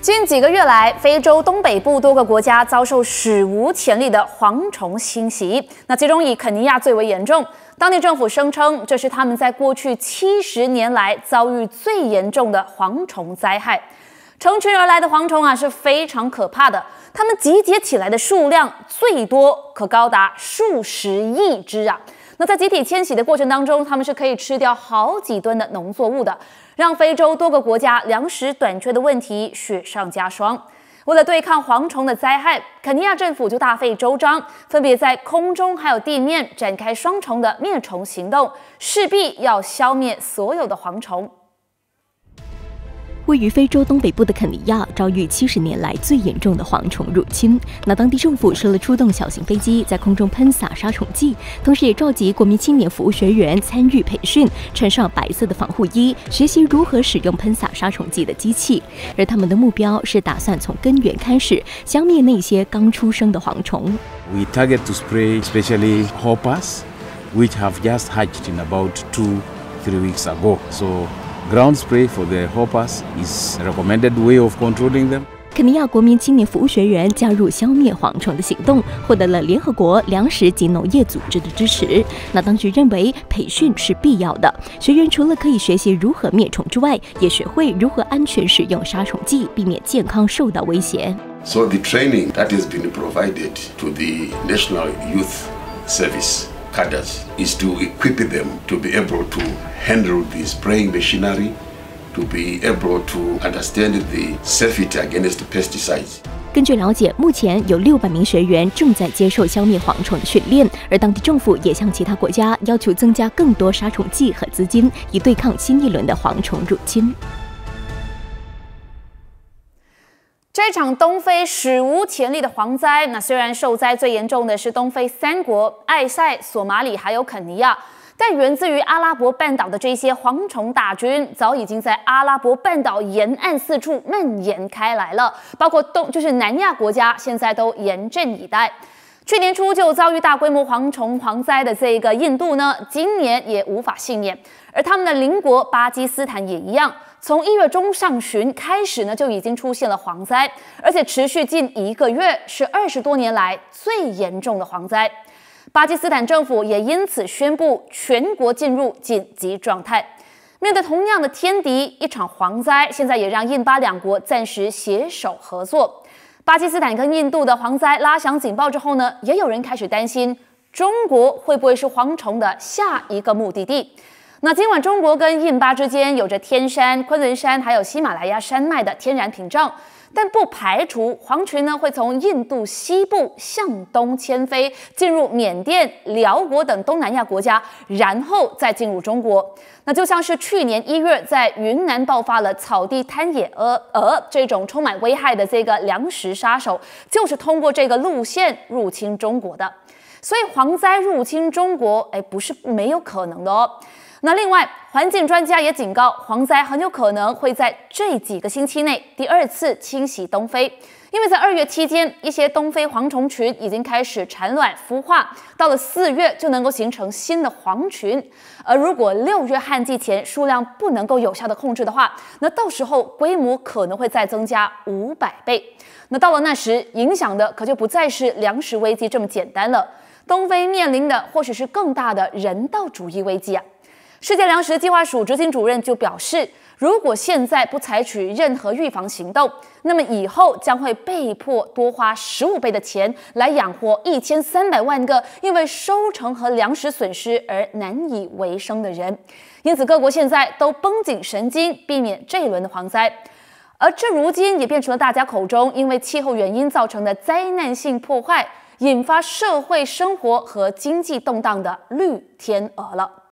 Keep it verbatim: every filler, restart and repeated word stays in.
近几个月来，非洲东北部多个国家遭受史无前例的蝗虫侵袭。那其中以肯尼亚最为严重，当地政府声称这是他们在过去七十年来遭遇最严重的蝗虫灾害。成群而来的蝗虫啊是非常可怕的，它们集结起来的数量最多可高达数十亿只啊。那在集体迁徙的过程当中，它们是可以吃掉好几吨的农作物的，让非洲多个国家粮食短缺的问题雪上加霜。为了对抗蝗虫的灾害，肯尼亚政府就大费周章，分别在空中还有地面展开双重的灭虫行动，势必要消灭所有的蝗虫。 位于非洲东北部的肯尼亚遭遇七十年来最严重的蝗虫入侵。那当地政府设了出动小型飞机在空中喷洒杀虫剂，同时也召集国民青年服务学员参与培训，穿上白色的防护衣，学习如何使用喷洒杀虫剂的机器。而他们的目标是打算从根源开始消灭那些刚出生的蝗虫。 We target to spray especially hoppers, which have just hatched in about two, three weeks ago. So.Ground spray for the hoppers is a recommended way of controlling them. 肯尼亚国民青年服务学员加入消灭蝗虫的行动，获得了联合国粮食及农业组织的支持。那当局认为培训是必要的，学员除了可以学习如何灭虫之外，也学会如何安全使用杀虫剂，避免健康受到威胁。 So the training that has been provided to the National Youth Service.Cadres is to equip them to be able to handle the spraying machinery, to be able to understand the safety against pesticides. 根据了解，目前有六百名学员正在接受消灭蝗虫的训练，而当地政府也向其他国家要求增加更多杀虫剂和资金，以对抗新一轮的蝗虫入侵。 这场东非史无前例的蝗灾，那虽然受灾最严重的是东非三国艾塞、索马里还有肯尼亚，但源自于阿拉伯半岛的这些蝗虫大军，早已经在阿拉伯半岛沿岸四处蔓延开来了，包括东就是南亚国家，现在都严阵以待。去年初就遭遇大规模蝗虫蝗灾的这个印度呢，今年也无法幸免，而他们的邻国巴基斯坦也一样。从一月中上旬开始呢，就已经出现了蝗灾，而且持续近一个月，是二十多年来最严重的蝗灾。巴基斯坦政府也因此宣布全国进入紧急状态。面对同样的天敌，一场蝗灾，现在也让印巴两国暂时携手合作。巴基斯坦跟印度的蝗灾拉响警报之后呢，也有人开始担心中国会不会是蝗虫的下一个目的地。那尽管中国跟印巴之间有着天山、昆仑山还有喜马拉雅山脉的天然屏障，但不排除蝗群呢会从印度西部向东迁飞，进入缅甸、辽国等东南亚国家，然后再进入中国。那就像是去年一月在云南爆发了草地贪野蛾蛾这种充满危害的这个粮食杀手，就是通过这个路线入侵中国的。所以蝗灾入侵中国，哎，不是没有可能的哦。那另外，环境专家也警告，蝗灾很有可能会在这几个星期内第二次侵袭东非，因为在二月期间，一些东非蝗虫群已经开始产卵孵化，到了四月就能够形成新的蝗群，而如果六月旱季前数量不能够有效的控制的话，那到时候规模可能会再增加五百倍。那到了那时，影响的可就不再是粮食危机这么简单了，东非面临的或许是更大的人道主义危机啊。世界粮食计划署执行主任就表示，如果现在不采取任何预防行动，那么以后将会被迫多花十五倍的钱来养活一千三百万个因为收成和粮食损失而难以为生的人。因此，各国现在都绷紧神经，避免这一轮的蝗灾。而这如今也变成了大家口中因为气候原因造成的灾难性破坏，引发社会生活和经济动荡的绿天鹅了。